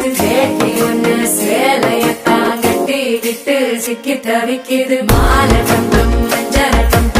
தவிக்குது வேட்டி ஒண்ணு சேலையத்தான் கட்டிக்கிட்டு சிக்கி தவிக்குது மாலை கம்பம் மஞ்சள்